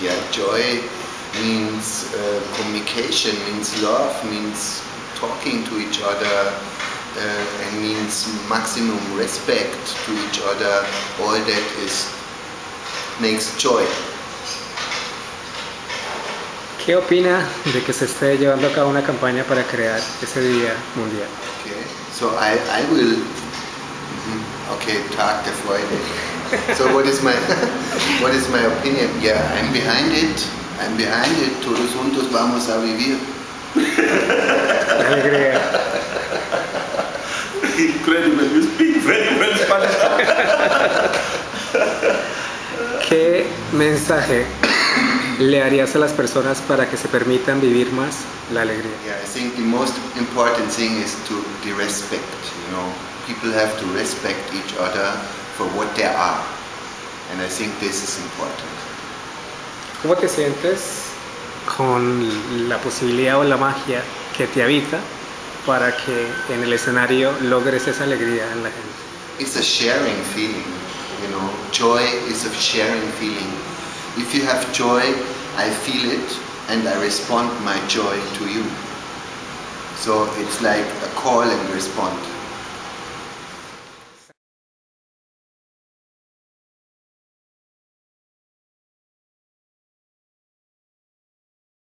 Yeah, joy means communication, means love, means talking to each other, and means maximum respect to each other. All that makes joy. ¿Qué opina de que se esté llevando a cabo una campaña para crear ese Día Mundial? Okay, so I will. Okay, Tag der Freude. So what is my opinion? Yeah, I'm behind it. I'm behind it. Todos juntos vamos a vivir. La alegría. Incredible, you speak very well Spanish. ¿Qué mensaje le harías a las personas para que se permitan vivir más la alegría? Yeah, I think the most important thing is the respect. You know, people have to respect each other for what they are, and I think this is important. ¿Cómo te sientes con la posibilidad o la magia que te habita para que en el escenario logres esa alegría en la gente? It's a sharing feeling, you know. Joy is a sharing feeling. If you have joy, I feel it and I respond my joy to you. So it's like a call and response.